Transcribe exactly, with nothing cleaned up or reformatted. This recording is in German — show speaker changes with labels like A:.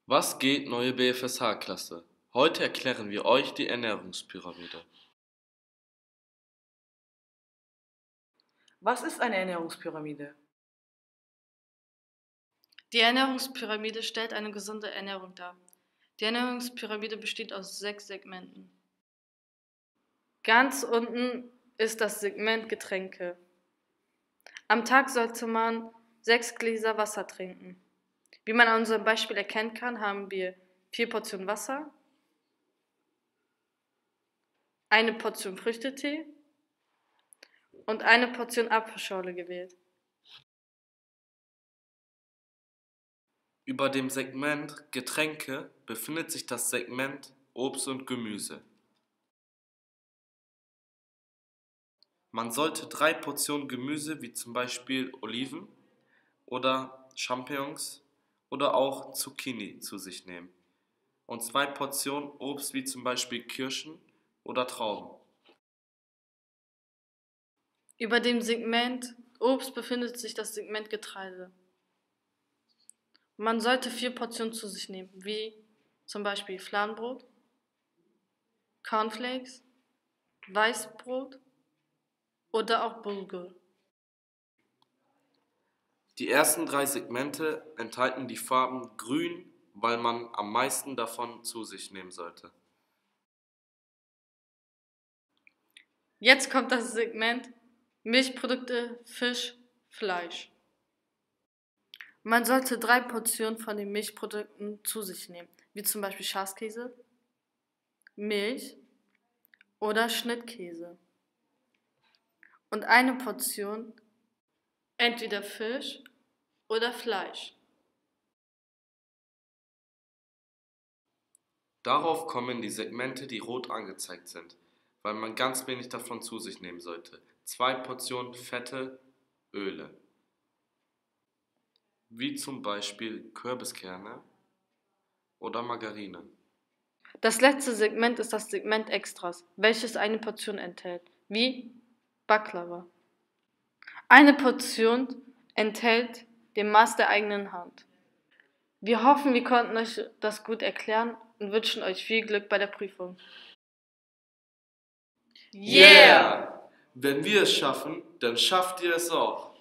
A: Was geht, neue B F S H-Klasse? Heute erklären wir euch die Ernährungspyramide.
B: Was ist eine Ernährungspyramide?
C: Die Ernährungspyramide stellt eine gesunde Ernährung dar. Die Ernährungspyramide besteht aus sechs Segmenten. Ganz unten ist das Segment Getränke. Am Tag sollte man sechs Gläser Wasser trinken. Wie man an unserem Beispiel erkennen kann, haben wir vier Portionen Wasser, eine Portion Früchtetee und eine Portion Apfelschorle gewählt.
A: Über dem Segment Getränke befindet sich das Segment Obst und Gemüse. Man sollte drei Portionen Gemüse wie zum Beispiel Oliven oder Champignons oder auch Zucchini zu sich nehmen und zwei Portionen Obst wie zum Beispiel Kirschen oder Trauben.
C: Über dem Segment Obst befindet sich das Segment Getreide. Man sollte vier Portionen zu sich nehmen, wie zum Beispiel Fladenbrot, Cornflakes, Weißbrot oder auch Bulgur.
A: Die ersten drei Segmente enthalten die Farben grün, weil man am meisten davon zu sich nehmen sollte.
C: Jetzt kommt das Segment Milchprodukte, Fisch, Fleisch. Man sollte drei Portionen von den Milchprodukten zu sich nehmen, wie zum Beispiel Schafskäse, Milch oder Schnittkäse. Und eine Portion entweder Fisch oder Fleisch.
A: Darauf kommen die Segmente, die rot angezeigt sind, weil man ganz wenig davon zu sich nehmen sollte. Zwei Portionen fette Öle, wie zum Beispiel Kürbiskerne oder Margarine.
C: Das letzte Segment ist das Segment Extras, welches eine Portion enthält, wie Baklava. Eine Portion enthält den Maß der eigenen Hand. Wir hoffen, wir konnten euch das gut erklären und wünschen euch viel Glück bei der Prüfung.
A: Yeah! Wenn wir es schaffen, dann schafft ihr es auch.